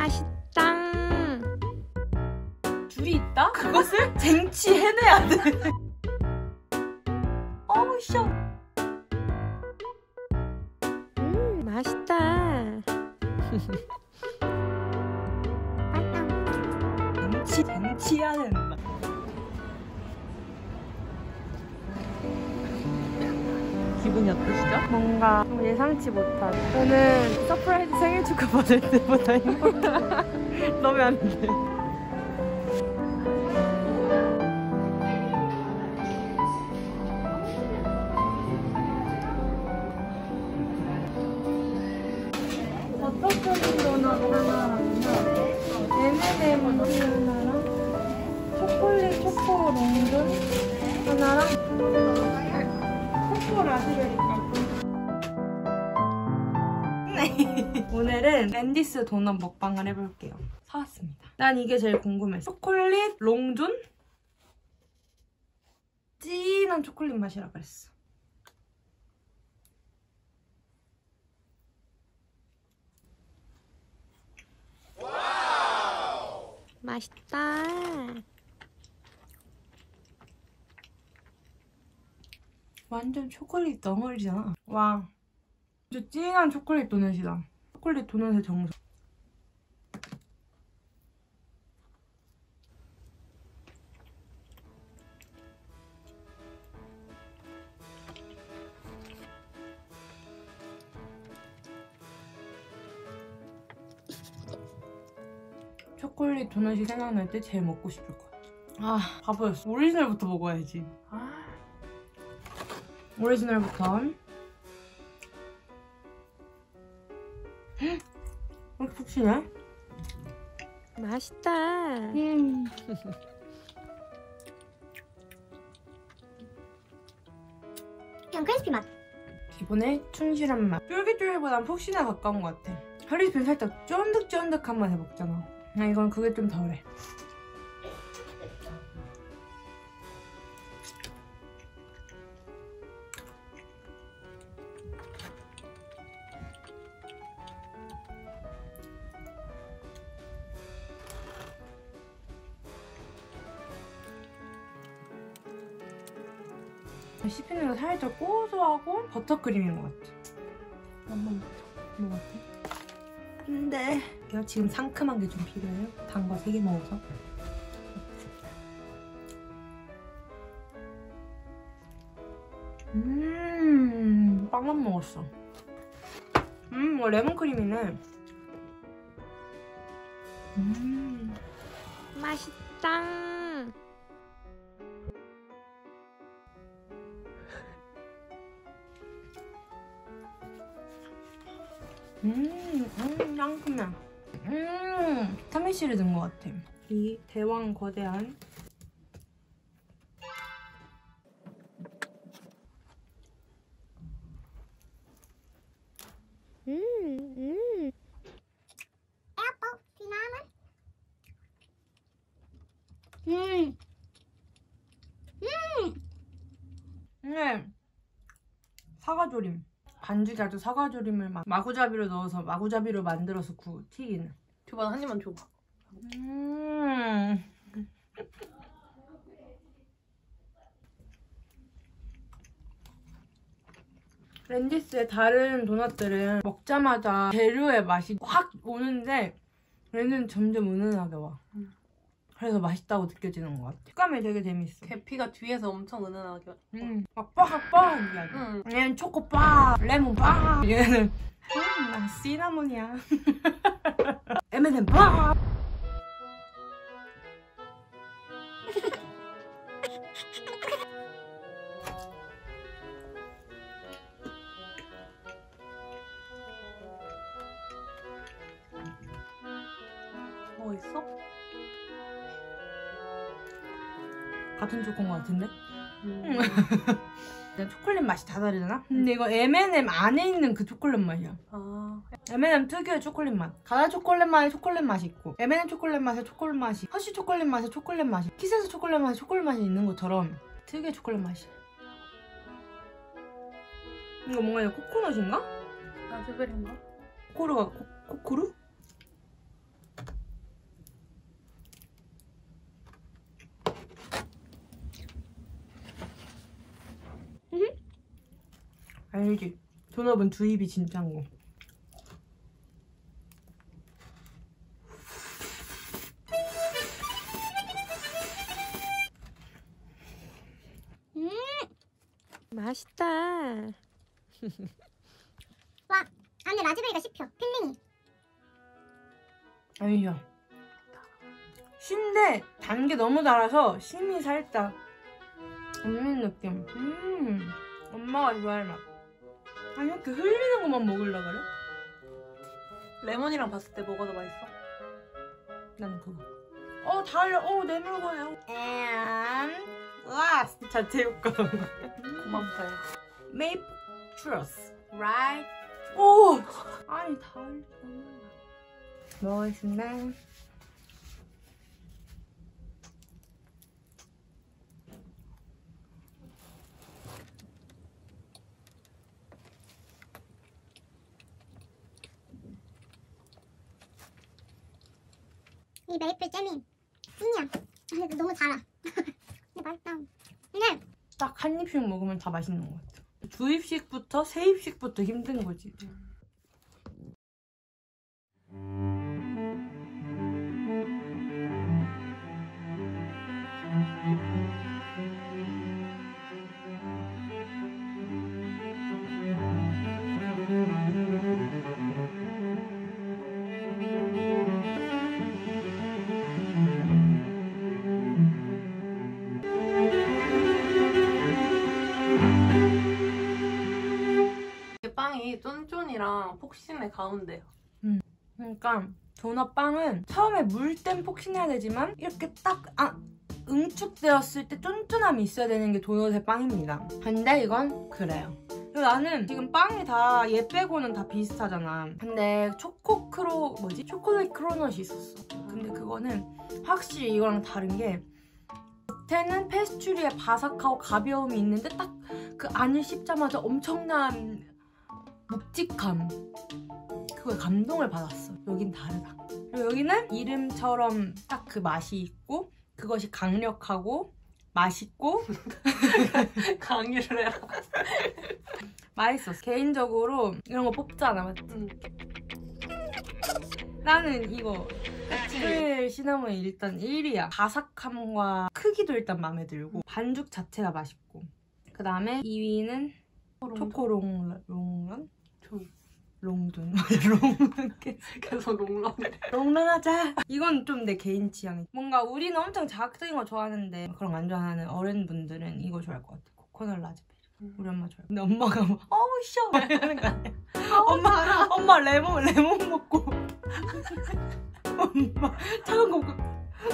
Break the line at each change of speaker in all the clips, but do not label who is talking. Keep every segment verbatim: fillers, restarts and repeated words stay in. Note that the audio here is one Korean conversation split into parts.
맛있다.
줄이 있다? 그것을 쟁취해내야 돼. 어우 셔.
음 맛있다.
쟁취 쟁취하는 맛. 기분이 어떠시죠?
뭔가 예상치 못한. 저는 서프라이즈 생일 축하 받을 때보다 행복해. 너무 안 돼. 버터크림 도넛 하나랑요, 엠앤엠 하나랑, 초콜릿 초코 롱돈 하나랑, 초코 라즈베리 깎. 오늘은 랜디스 도넛 먹방을 해볼게요. 사왔습니다. 난 이게 제일 궁금했어. 초콜릿 롱존? 진한 초콜릿 맛이라 그랬어. 맛있다. 완전 초콜릿 덩어리잖아. 와, 진짜 진한 초콜릿 도넛이다. 초콜릿 도넛의 정석. 초콜릿 도넛이 생각날 때 제일 먹고 싶을 것 같아. 아, 바보였어. 오리지널부터 먹어야지. 아. 오리지널부터. 왜 이렇게 푹 쉬네? 맛있다. 음.
그냥 크리스피 맛.
기본에 충실한 맛. 쫄깃쫄깃보단 푹신에 가까운 것 같아. 크리스피는 살짝 쫀득쫀득한 맛에 먹잖아. 아, 이건 그게 좀 덜해. 씹히는 거 살짝 고소하고 버터크림인 것 같아. 한번 뭐 같아? 근데 내가 지금 상큼한 게 좀 필요해요. 단 거 세 개 먹어서. 음, 빵만 먹었어. 음, 뭐 레몬크림이네. 음, 맛있다. 음, 음, 상큼해. 음, 비타민C를 넣은 것 같아. 이 대왕 거대한 음, 음.
Apple, cinnamon. 음. 음.
네, 사과조림. 반죽에 아주 사과조림을 막 마구잡이로 넣어서 마구잡이로 만들어서 구 튀기는.
줘봐, 한 입만 줘봐.
음. 랜디스의 다른 도넛들은 먹자마자 재료의 맛이 확 오는데 얘는 점점 은은하게 와.
음.
그래서 맛있다고 느껴지는 것 같아. 식감이 되게 재밌어.
계피가 뒤에서 엄청 은은하게.
음, 막 빡빡 이게 아니야.
응.
얘는 초코빵, 레몬빵. 얘는 음, 나 시나몬이야. 엠앤엠 빵.
뭐 있어?
같은 초코인 것 같은데?
음.
초콜릿 맛이 다 다르잖아? 근데 이거 엠앤엠 안에 있는 그 초콜릿 맛이야.
아.
엠앤엠 특유의 초콜릿 맛. 가나 초콜릿 맛에 초콜릿 맛이 있고 엠앤엠 초콜릿 맛에 초콜릿 맛이, 허쉬 초콜릿 맛에 초콜릿 맛이, 키스에서 초콜릿 맛에 초콜릿 맛이 있는 것처럼 특유의 초콜릿 맛이야. 이거 뭔가 이거 코코넛인가?
라즈베리인가?
코코루가 코, 코코루? 알지? 도넛은 두 입이 진짜인 거.
음.
맛있다.
와, 안에 라즈베리가 씹혀. 필링이.
아니죠. 신데 단 게 너무 달아서 심이 살짝 없는 느낌. 음, 엄마가 좋아할 맛. 아니 이렇게 흘리는 것만 먹으려 그래?
레몬이랑 봤을 때 뭐가 더 맛있어?
나는 그거. 어 달려. 어 내 물건이야. And last 자체 효과.
고맙어요.
Maple Truss. Right? 오! 아니 달려. 먹겠습니다.
이 메이플 잼이 찐이야. 근데 너무 달아. 근데 맛있다. 근데
딱 한 입씩 먹으면 다 맛있는 것 같아. 두 입씩부터 세 입씩부터 힘든 거지.
이 빵이 쫀쫀이랑 폭신의 가운데요.
그러니까 도넛 빵은 처음에 물 땐 폭신해야 되지만 이렇게 딱 아, 응축되었을 때 쫀쫀함이 있어야 되는 게 도넛의 빵입니다. 근데 이건 그래요. 그리고 나는 지금 빵이 다 얘 빼고는 다 비슷하잖아. 근데 초코 크로 뭐지? 초콜릿 크로넛이 있었어. 근데 그거는 확실히 이거랑 다른 게 겉에는 페스츄리의 바삭하고 가벼움이 있는데 딱 그 안을 씹자마자 엄청난 묵직함. 그거에 감동을 받았어. 여긴 다르다. 그리고 여기는 이름처럼 딱 그 맛이 있고 그것이 강력하고 맛있고
강의를 해라.
맛있었어. 개인적으로 이런 거 뽑잖아, 맞지?
응.
나는 이거 애플 시나몬이 일단 일 위야. 바삭함과 크기도 일단 마음에 들고 반죽 자체가 맛있고 그 다음에 이 위는 초코롱 롱런? 롱든 롱든
계속 롱런을
롱런하자. 이건 좀 내 개인 취향이. 뭔가 우리는 엄청 자극적인 거 좋아하는데 그런 거 안 좋아하는 어른분들은 이거 좋아할 것 같아. 코코넛 라즈베리.
음.
우리 엄마 좋아해. 근데 엄마가 막 어우 쉬어 막 이러는 거 아니야. 엄마 엄마 레몬 레몬 먹고 엄마 차가운 거 먹고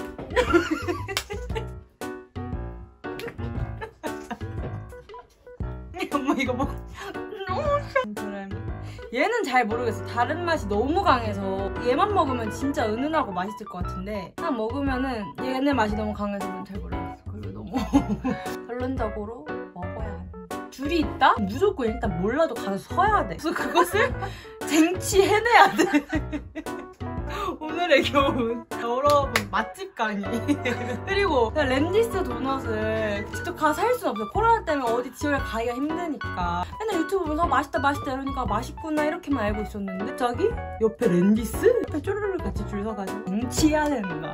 엄마 이거 먹고 너무 싫어. 얘는 잘 모르겠어. 다른 맛이 너무 강해서 얘만 먹으면 진짜 은은하고 맛있을 것 같은데 딱 먹으면은 얘네 맛이 너무 강해서 잘 모르겠어. 그리고 너무 결론적으로 먹어야 해. 줄이 있다? 무조건 일단 몰라도 가서 서야 돼. 그래서 그것을 쟁취해내야 돼. 오늘의 교훈. 여러분 맛집 강의. 그리고 랜디스 도넛을 직접 가서 살 수는 없어. 코로나 때문에 어디 지역에 가기가 힘드니까. 맨날 유튜브 보면서 맛있다 맛있다 이러니까 맛있구나 이렇게만 알고 있었는데 갑자기 옆에 랜디스? 옆에 쪼르르 같이 줄 서가지고 쟁취해야 된다.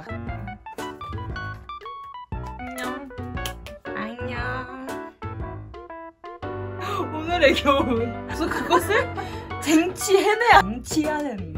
안녕. 안녕. 오늘의 교훈. 그래서 그것을 쟁취해내야 쟁취해야 된다.